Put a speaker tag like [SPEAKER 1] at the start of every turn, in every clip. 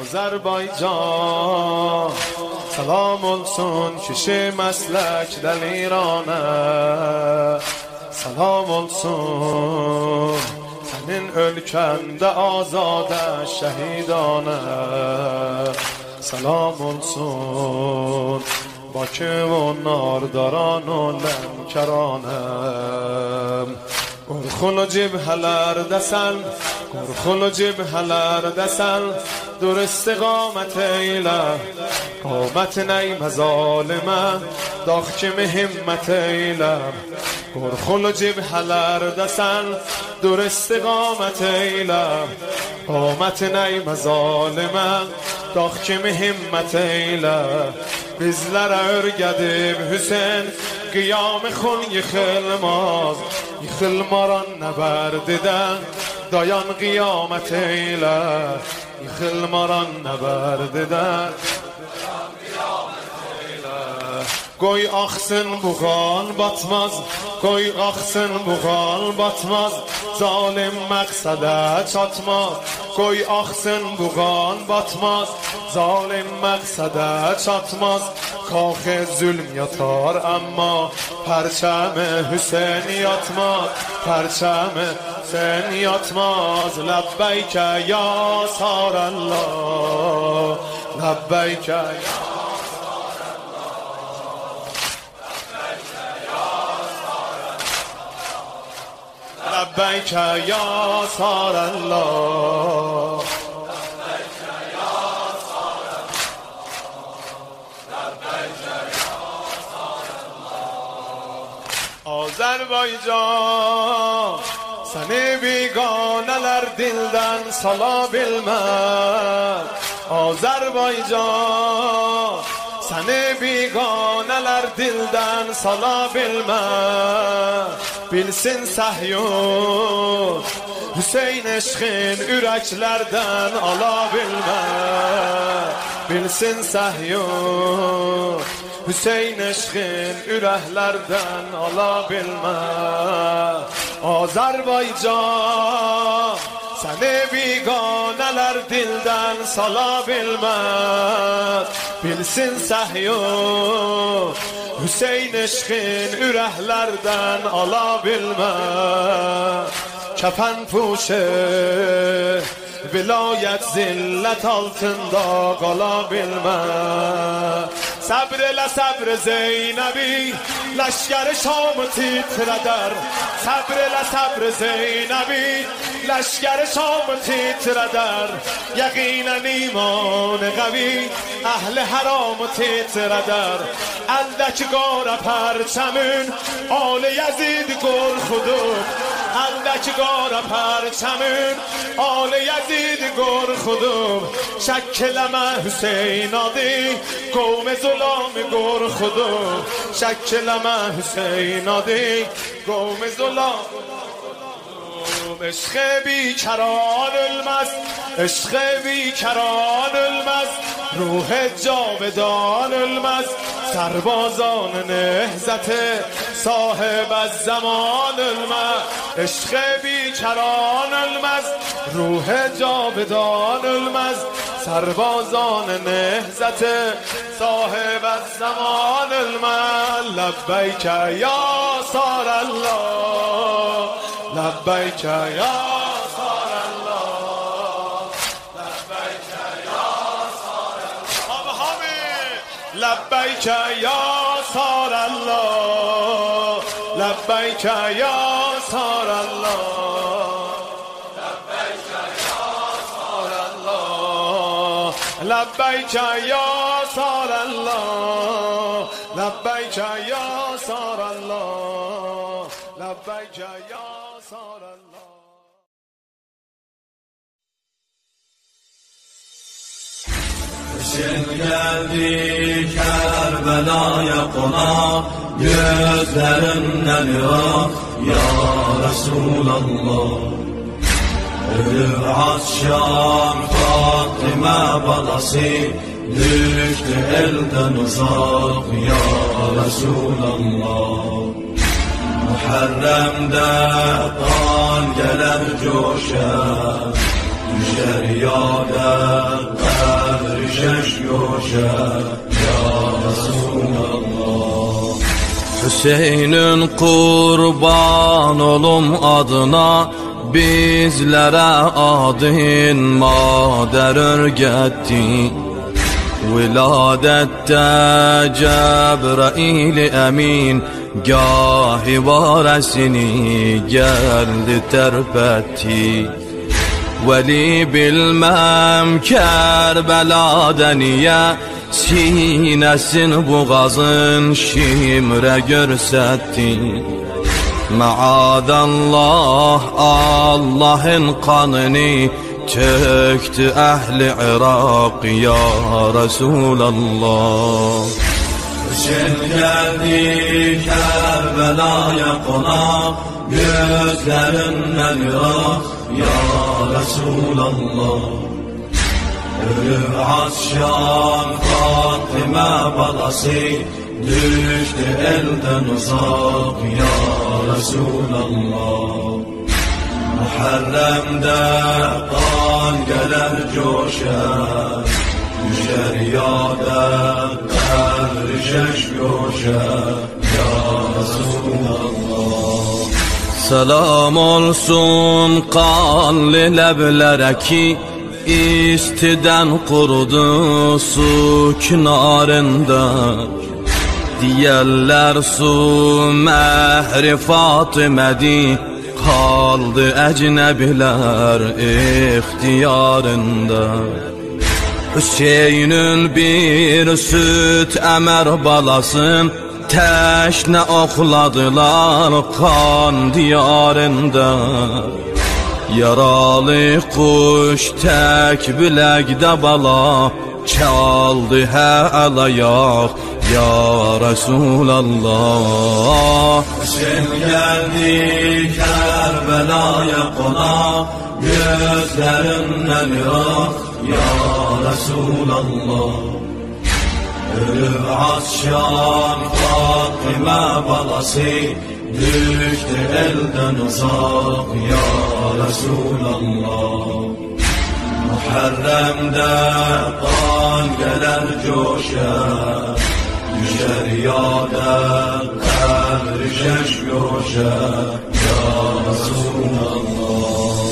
[SPEAKER 1] Azərbaycan salam olsun kişi məsləkdən İranə, salam olsun sənin ölkəndə azadə şəhidanə, salam olsun Bakı و نارداران و لنکرانم. Qorxun cibhələrdəsən, qorxun cibhələrdəsən, dur istiqamət eylə, qamət nəymə zalimə, dağ kimi himmət eylə. Qorxun cibhələrdəsən, dur istiqamət eylə, qamət nəymə zalimə, dağ kimi himmət eylə. Bizlərə örgədib Hüseyn, qiyam xun yıxılmaz, yıxılmaran nəbərdidən, dayan qiyamət eylə, yıxılmaran nəbərdidən, dayan qiyamət eylə. Qoy axsın buğal batmaz, qoy axsın buğal batmaz, zalim məqsədə çatmaz. Qoy axsın buğal batmaz, zalim məqsədə çatmaz. Kaxı zülm yatar amma pərçəmi Hüseyn yatmaz, pərçəmi Hüseyn yatmaz. Ləbbəykə ya sarəllah, ləbbəykə ya لبیک یا سار الله، لبیک یا سار الله، لبیک یا سار الله. Azərbaycan səni biganələr dildən sala bilməz. Azərbaycan səni biganələr dildən sala bilməz. Bilsin Səhyun Hüseyn eşqin ürəklərdən ala bilməz. Bilsin Səhyun Hüseyn eşqin ürəklərdən ala bilməz. Azərbaycan səni biganələr dildən sala bilməz. Bilsin Səhyun Hüseyn eşqin ürəklərdən ala bilməz. Kəfən puşu vilayət zillət altında qala bilməz. Səbr elə səbr Zeynəbi, ləşkəri Şamı titrədər. Səbr elə səbr Zeynəbi, ləşkəri Şamı titrədər. Yəqinən iman qəvi, əhli həramı titrədər. Əldəki qara pərçəmin, Ali Yezid qorxudub. Əldəki qara pərçəmin, Ali Yezid qorxudub. Şəkk eləmə Hüseyn adı, qovm zulüm qorxudub. Şəkk eləmə Hüseyn adı, qovm zulüm. عشق بیکران ölməz, عشق بیکران ölməz, روح جاودان ölməz. سربازان نهضت صاحب الزمان ölməz. عشق بیکران ölməz, روح جاودان ölməz. سربازان نهضت صاحب الزمان ölməz. لبیک یا سار الله، لبیک یا سار الله، لبیک یا سار الله. لبیک یا سار الله، لبیک یا سار الله، لبیک یا سار الله. لبیک یا سار الله، لبیک یا سار الله، لبیک یا سار الله.
[SPEAKER 2] Eşin geldi Kerbela'ya konak, gözlerinden ırak ya Resulallah. Ölür Aşşam Fatime balası, düştü elden uzak ya Resulallah. Muharrem'de kan gelir coşar, düşer yâder göşe ya Resulallah.
[SPEAKER 3] Hüseyin'in kurban olum adına bizlere adın mader örgetti. Viladette Cebrail emin gahi varesini geldi terpetti. Veli bilmem Kerbela'da niye sinesin boğazın şimre görsetti. Maadallah Allah'ın kanını töktü ehli Irak ya Resulallah.
[SPEAKER 2] Hüseyin geldi Kerbela'ya konak, gözlerinden Irak ya Resulallah. Ölü Asşan Fatıma balası düştü elden uzak ya Resulallah. Muharrem'de kan gelir coşar, düşer yâde erişeş göşer ya Resulallah.
[SPEAKER 3] Selam olsun kanlı leblere ki istiden kurudu su kenarında. Diyerler su mehri Fatıme'di, kaldı ecnebiler ihtiyarında. Hüseyin'in bir süt emer balasın, teşne okladılar kan diyarında. Yaralı kuş tek bilekde bala, çaldı el ayak ya Resulallah.
[SPEAKER 2] Hüseyin geldi Kerbela'ya konak, gözlerinden Irak ya Resulallah. Ölü Asşan Fatıma balası düştü elden uzak ya Resulallah. Muharrem'de kan gelir coşar, düşer yâde erişeş göşer ya Resulallah.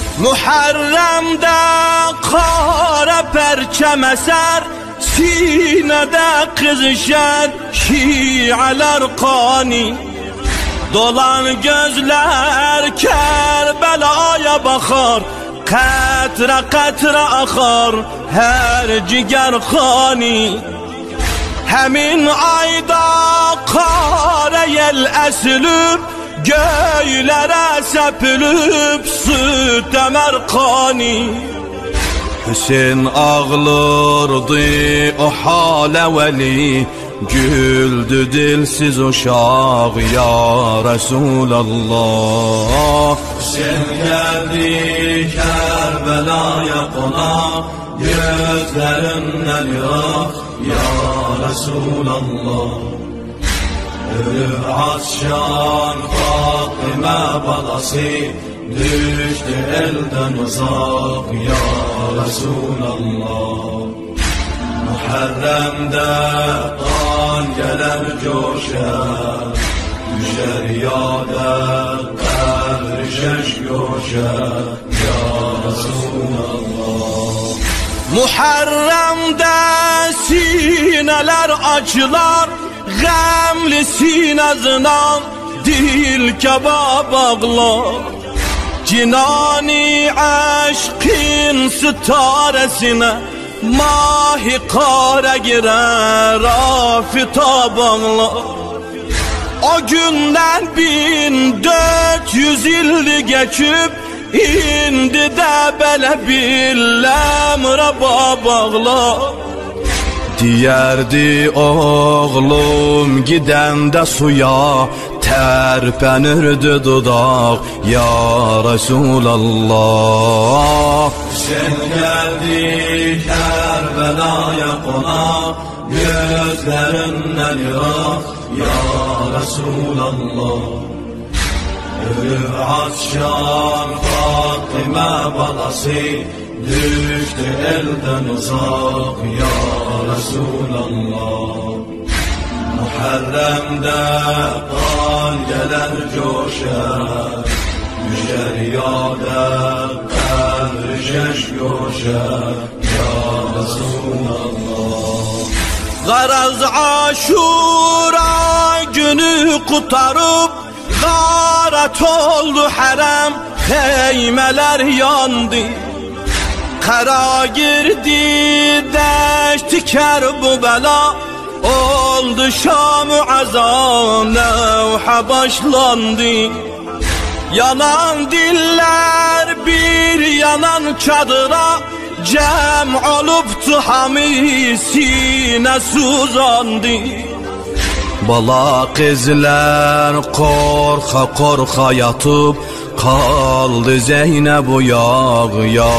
[SPEAKER 3] Muharrem'de kara perçem eser, sinede kızışan şialar kani. Dolan gözler Kerbela'ya bakar, katre katre akar her ciger khani. Hemin ayda kara yel esilip, göylere sepilip süt emer kani. Hüseyin ağlardı o hale veli, güldü dilsiz uşak ya Resulallah.
[SPEAKER 2] Hüseyin geldi Kerbela'ya konak, gözlerinden Irak ya Resulallah. Ölü Asşan Fatıma balası düştü elden uzak ya Resulallah. Muharrem'de kan gelir coşar, düşer yâde erişeş göşer ya Resulallah.
[SPEAKER 3] Muharrem'de sineler açılar, gamli sinezden dil kebab ağlar. Cinani aşkın sitaresine mahi kara girer afitab ağlar. O günden 1400 yıl geçip, indi de bele billemre babağlar. Diyerdi oğlum gidende suya, terpenirdi dudak ya Resulallah.
[SPEAKER 2] Hüseyin geldi Kerbela'ya konak, gözlerinden Irak ya Resulallah. Ölü Asşan Fatıma balası düştü elden uzak ya Resulallah. Muharrem'de kan gelir coşar, düşer yâde kadri şeş coşar ya Resulallah.
[SPEAKER 3] Garaz Aşura günü kurtarıp garat oldu harem, heymeler yandı. Kara girdi deşti Kerbela, oldu Şam-ı Azam nevha başlandı. Yanan diller bir yanan çadıra, cem oluptu hami sine suzandı. Bala kızlar korka korka yatıp kaldı Zeynep uyak ya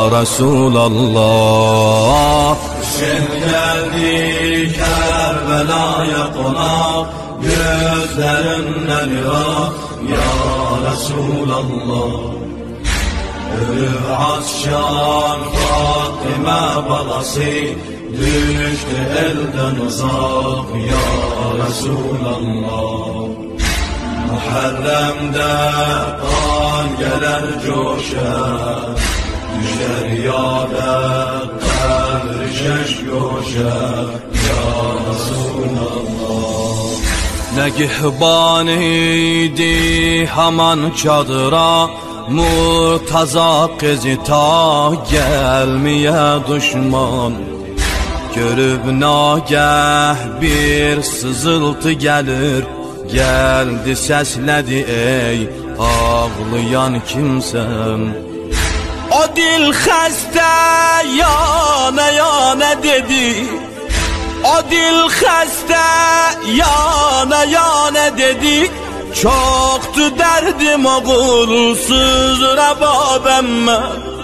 [SPEAKER 3] Resulallah.
[SPEAKER 2] Sen geldi Kerbela'ya konak, gözlerinden ırak ya Resulallah. Ölür Azşan Fatıma balası, düştü elden uzak ya Resulallah. Muharrem'de kan gelir coşar, düşer yâde kadri şeş coşar ya Resulallah.
[SPEAKER 3] Negihban idi haman çadıra, Murtaza kızı ta gelmeye düşman. Görüp nagah bir sızıltı gelir, geldi sesledi ey ağlayan kimsem. O dil xəstə yana yana dedi, o dil xəstə yana yana dedi. Çoktu derdim oğulsuz Rababemme,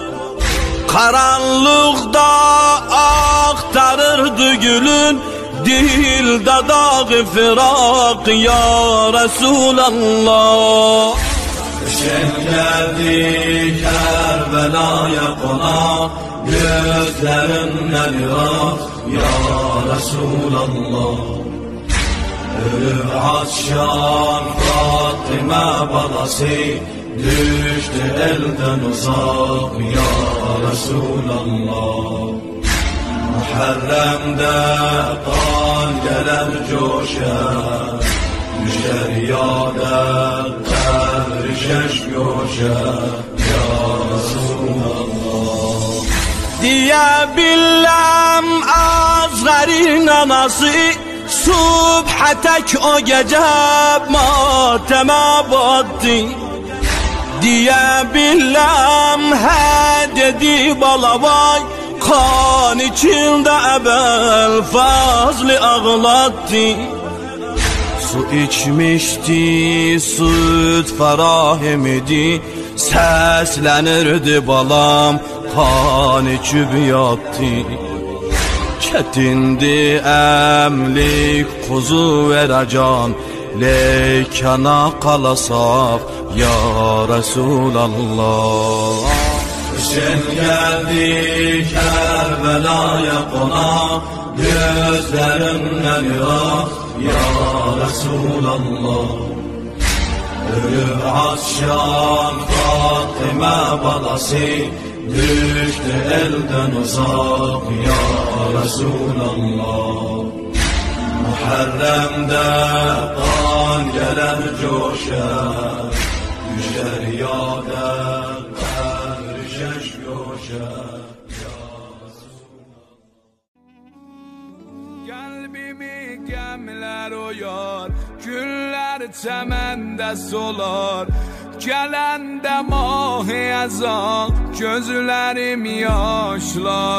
[SPEAKER 3] karanlıkta aktarırdı gülün, dilde dağı firak ya Resulallah.
[SPEAKER 2] Sen geldi Kerbela'ya konak, gözlerinden ırak ya Resulallah. Ölür Azşan Fatıma balası, düştü elden uzak ya Resulallah. Muharrem'de kan gelir coşar, düşer yâde kadri şeş coşar ya Resulallah.
[SPEAKER 3] Diye billam Azgar'ın anası, subhatek o gece mateme battı. Diye billam he dedi balavay, kan içinde ebel fazlı ağlattı. Su içmişti, süt ferahimidi, seslenirdi balam, kan içip yattı. Çetindi emlik kuzu veracan, leykana kalasak ya Resulallah.
[SPEAKER 2] Sen geldi Kerbela'ya konak, gözlerinden ırak ya Resulallah. Ölür Azşan Fatıma balası, düştü elden uzak ya Resulallah. Muharrem'de kan gelir coşar, düşer yâde kadri şeş coşar ya Resulallah.
[SPEAKER 4] Kalbimi gemler oyar, güller çemende solar. Gelende mah-i azan, gözlerim yaşla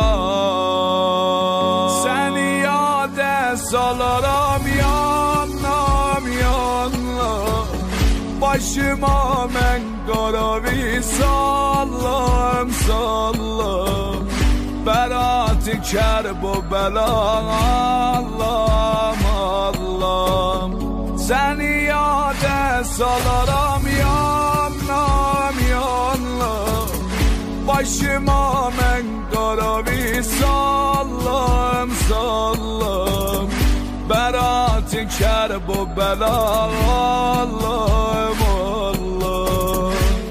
[SPEAKER 4] dolar. Seni yâde salaram yanlam yanlam, başıma men qaravi sallam sallam. Berat-ı kerb o belam Allah'ım Allah'ım. Seni yâde salaram yanlam yanlam, Başıma mən qara visallam sallam Bərat-ı kərb o bəla Allahım Allah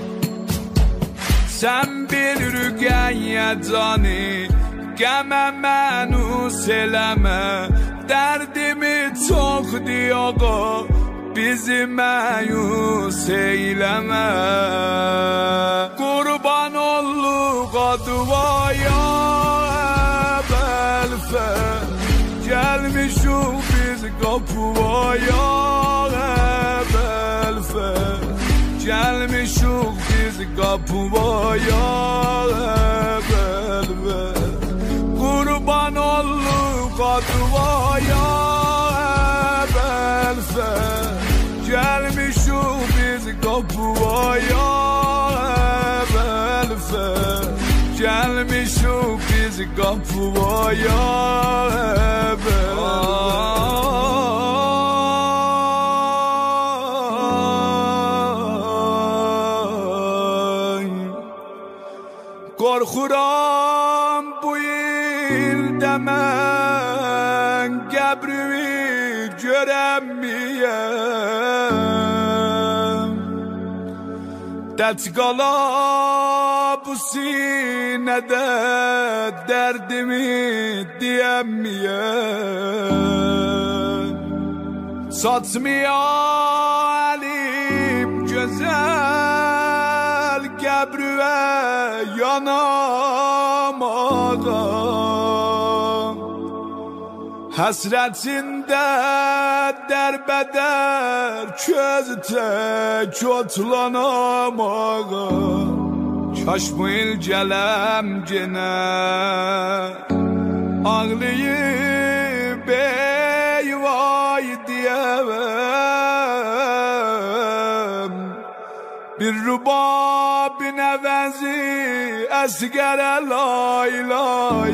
[SPEAKER 4] Sən bil rüqəyyə cani Qəmə mənus eləmə Dərdimi çoxdur ağa Bizi məyus eyləmə Qurban olluq advaya Bəlfə Gəlmişuq biz qapıya Bəlfə Gəlmişuq biz qapıya Bəlfə Qurban olluq advaya Bəlfə Gəlmişuq biz qapıya Bəlfə Gəlmişuq biz qapıya Qorxuram bu ildə mən qəbrimi görəmmiyəm Dəc qala bu sinədə dərdimi deyəmmiyəm Saçmaya əlim gözəl qəbrüvə yanamağa Həsrətində dərbədər közdə kötlanamağa Kaş bu il gələm genə ağlayıb eyvay deyəvəm Bir rubabin əvəzi əsgərə lay lay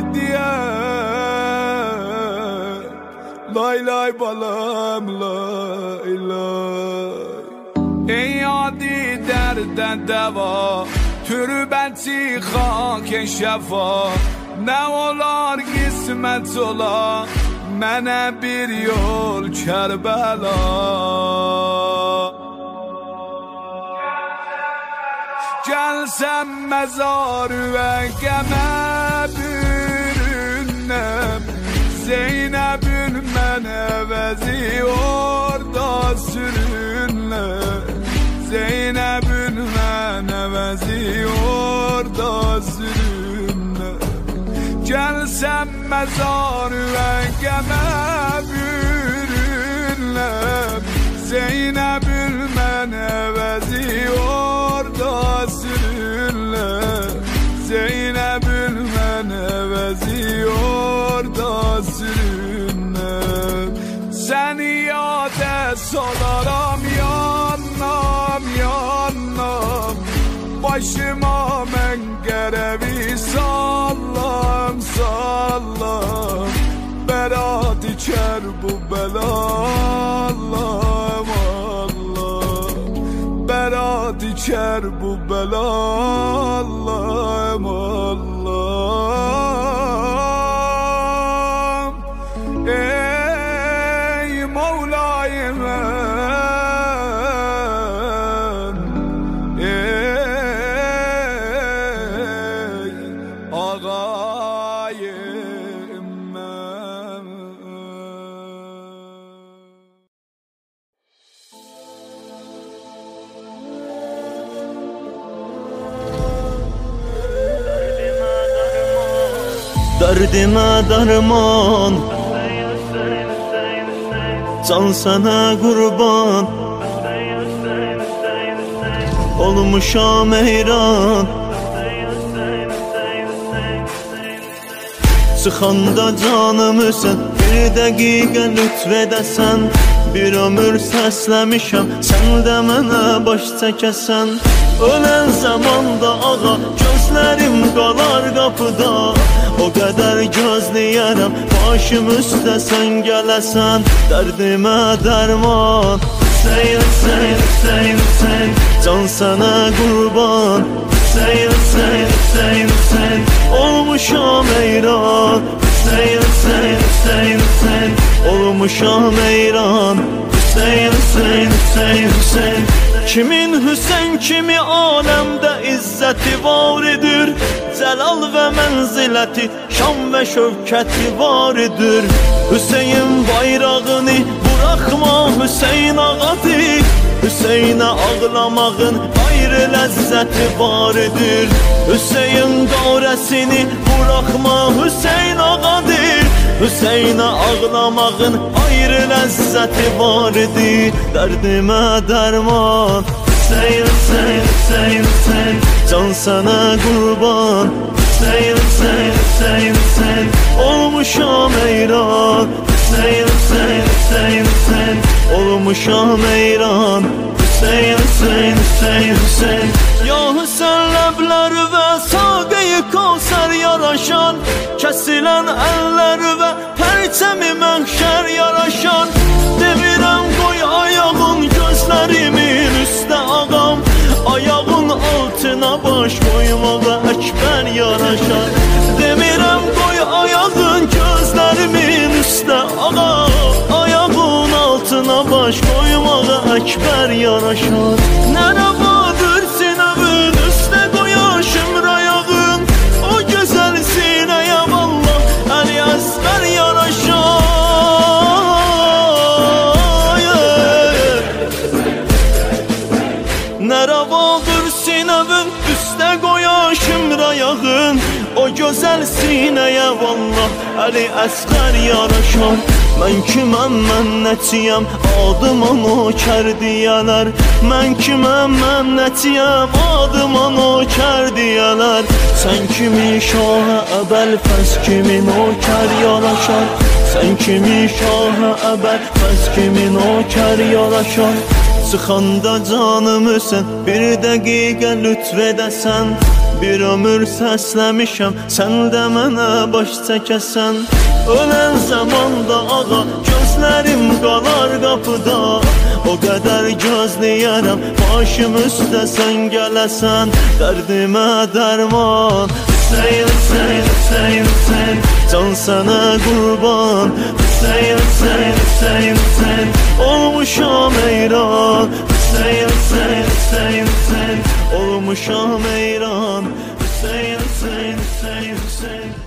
[SPEAKER 4] deyəm Lay lay balam lay lay Ey adi dərdə dəva Türbəti xak şəfa Nə olar qismət ola Mənə bir yol Kərbəla Gəlsəm məzarı və qəmə bürünəm Zeynəbün mən əvəzi orada sürünlər Zeynəbün mən əvəzi orada sürünlər Gəlsəm məzarı və qəmə bürünlər Zeynəbün mən əvəzi orada sürünlər Zeynəbün mən əvəzi orada sürünlər Səni yadə salaram yanam yanam Başıma mən qərəvi sallam sallam Bərat-ı kərb-u bəla Allahım Allah Bərat-ı kərb-u bəla Allahım Allah Ey Mevlayım Ey ağayım mən
[SPEAKER 3] Dərdimə dərman Can sənə qurban Olmuşam heyran Çıxanda canımı sən Bir dəqiqə lütf edəsən Bir ömür səsləmişəm Sən də mənə baş çəkəsən Ölən zamanda ağa Gözlərim qalar qapıda O qədər gözləyərəm Başım üstə sən gələsən Dərdimə dərman Hüseyin, Hüseyin, Hüseyin, Hüseyin Can sənə qurban Hüseyin, Hüseyin, Hüseyin, Hüseyin olmuşam eyran. Hüseyin, Hüseyin, Hüseyin, Hüseyin olmuşam eyran. Hüseyin, Hüseyin, Hüseyin, Hüseyin. Kimin Hüseyin kimi alemde izzeti varidir. Celal ve menziləti, şan ve şövkəti varidir. Hüseyin bayrağını bırakma Hüseyin ağadır. Hüseyin'e ağlamağın ayrı lezzeti varidir. Hüseyin davresini bırakma Hüseyin ağadır. Hüseyin'e ağlamağın ayrı lezzeti varidir. Derdime derman Hüseyin, Hüseyin, Hüseyin, Hüseyin can sana kurban. Hüseyin, Hüseyin, Hüseyin, Hüseyin olmuşam eyran. Hüseyin, Hüseyin, Hüseyin, Hüseyin olmuşam eyran. Hüseyin, Hüseyin, Hüseyin, Hüseyin. Ya Hüseyin lebler ve sağı-i Kavser yaraşan, kesilen eller ve perçemi mahşer yaraşan. Demirem koy ayağın gözlerimin üstə ağam, ayağın altına baş koymağa ekber yaraşan. Demirem koy ayağın gözlerimin üstə ağam, ayağın altına baş koymağa ekber yaraşan. Nere vardır sinəvin üstə qoyuşum rayağın, o güzel sineye vallah Ali Əsqər yaraşan. Nere vardır sinəvin üstə qoyuşum rayağın, o güzel sineye vallah Ali Əsqər yaraşan. Mən kiməm, mən nətiyəm, adıma nökər deyələr. Mən kiməm, mən nətiyəm, adıma nökər deyələr. Sən kimi şahə əbəl, fəz kimi nökər yaraşar. Sən kimi şahə əbəl, fəz kimi nökər yaraşar. Çıxanda canımı sən bir dəqiqə lütf edəsən. Bir ömür səsləmişəm, sən də mənə baş çəkəsən. Ölən zamanda ağa, gözlərim qalar qapıda. O qədər gözləyərəm, başım üstə sən gələsən. Dərdimə dərman Hüseyin, Hüseyin, Hüseyin, Hüseyin can sənə qurban. Hüseyin, Hüseyin, Hüseyin, Hüseyin olmuşam eyran. Hüseyin, Hüseyin, Hüseyin, Hüseyin olmuşam eyran. Hüseyin, Hüseyin, Hüseyin, Hüseyin